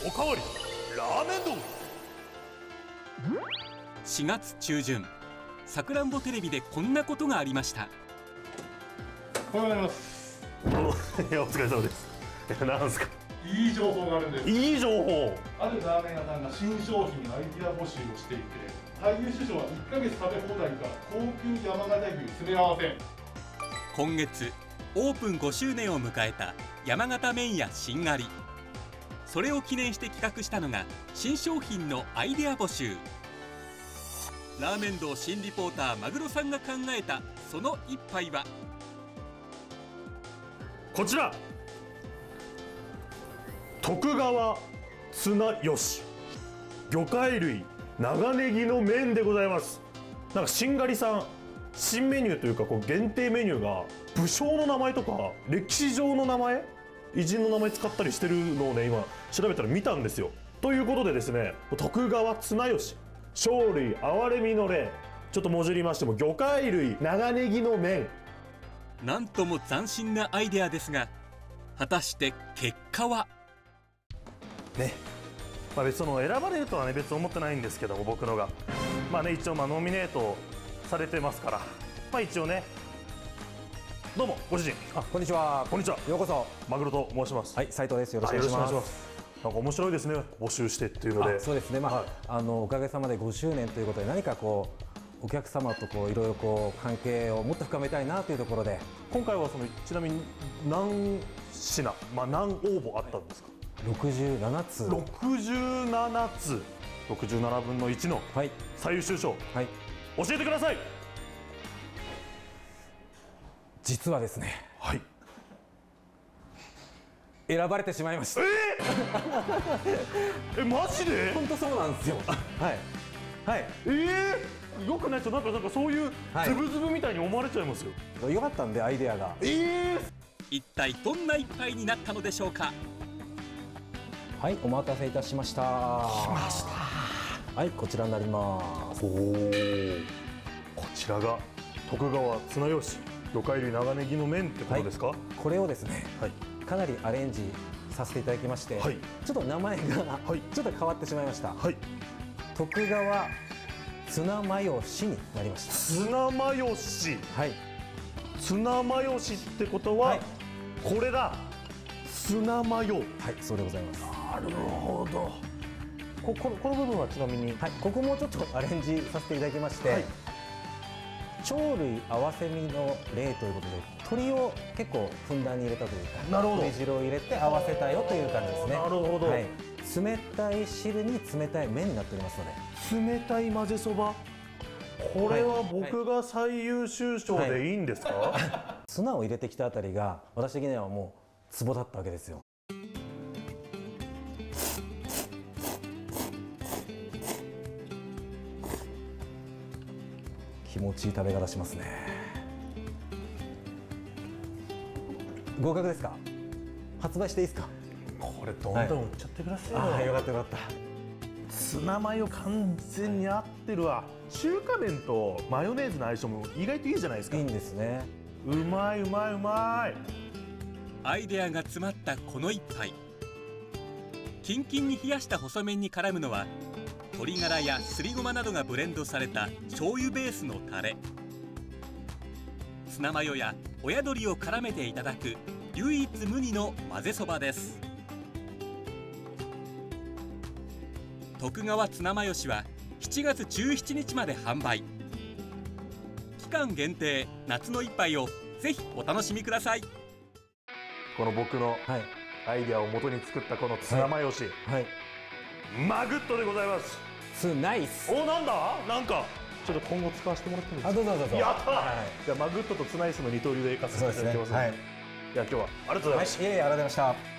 おかわりラーメン丼。 4月中旬、さくらんぼテレビでこんなことがありました。 おはようございます。 いや、お疲れ様です。なんすか。 いい情報があるんです。 いい情報。 あるラーメン屋さんが新商品アイディア募集をしていて、最優秀賞は1ヶ月食べ放題か高級山形牛詰め合わせ。 今月オープン5周年を迎えた山形麺屋しんがり。それを記念して企画したのが新商品のアイデア募集。ラーメン道新リポーターマグロさんが考えたその一杯はこちら、徳川綱吉魚介類長ネギの麺でございます。なんかしんがりさん、新メニューというかこう限定メニューが武将の名前とか歴史上の名前、偉人の名前使ったりしてるのをね、今調べたら見たんですよ。ということでですね、徳川綱吉生類憐れみの令、ちょっともじりましても魚介類長ネギの麺。 なんとも斬新なアイデアですが、果たして結果はね、まあ、別に選ばれるとはね別に思ってないんですけども、僕のがまあね一応ノミネートされてますから、まあ一応ね。どうもご主人。 あ、こんにちは。 こんにちは。 ようこそ。 マグロと申します。 はい、斉藤です。よろしくお願いします。 なんか面白いですね、募集してっていうので。 そうですね。まあ、はい、おかげさまで5周年ということで、何かこうお客様とこういろいろこう関係をもっと深めたいなというところで、 今回はちなみに何品、まあ何応募あったんですか。 67通。 67通、67分の1の最優秀賞、はい、教えてください。 実はですね、 はい、 選ばれてしまいました。 マジで？ 本当そうなんですよ。はいはい。 よくないと、なんかそういうズブズブみたいに思われちゃいますよ。 よかったんでアイデアが。 一体どんな一杯になったのでしょうか。 はい、お待たせいたしました。 来ました。 はい、こちらになります。 おお、こちらが徳川綱吉魚介類長ネギの麺ってことですか。はい、 これをですね、 はい、 かなりアレンジさせていただきまして、はい、ちょっと名前が、はい、ちょっと変わってしまいました。はい、徳川ツナマヨシになりました。 ツナマヨシ。はい。ツナマヨシってことは、はい、これだ。ツナマヨ。はい、 そうでございます。 なるほど。この部分はちなみに、 はい、ここもちょっとアレンジさせていただきまして、はい、鳥類合わせ身の例ということで、鶏を結構ふんだんに入れたというか、 なるほど、 鶏汁を入れて合わせたよという感じですね。 なるほど。はい、 冷たい汁に冷たい麺になっておりますので。冷たい混ぜそば。これは僕が最優秀賞でいいんですか。はい、 ツナを入れてきたあたりが私的にはもうツボだったわけですよ。気持ちいい食べ方しますね。合格ですか。発売していいですか。 これどんどん売っちゃってくださいよ。 ああ、よかったよかった。 ツナマヨ完全に合ってるわ。中華麺とマヨネーズの相性も意外といいじゃないですか。 いいんですね。 うまいうまいうまい。 アイデアが詰まったこの一杯、キンキンに冷やした細麺に絡むのは鶏ガラやすりごまなどがブレンドされた醤油ベースのタレ。ツナマヨや親鶏を絡めていただく唯一無二の混ぜそばです。徳川ツナマヨシは7月17日まで販売。期間限定夏の一杯をぜひお楽しみください。 この僕のアイデアを元に作ったこのツナマヨシ、はい、マグットでございます。 ツナイス。 お、なんだ、なんかちょっと今後使わせてもらってもいいですか。 どうぞどうぞ。 やったー。じゃあマグットとツナイスの二刀流でいかせていただきます。はい、いや今日はありがとうございました。 いえいえ、ありがとうございました。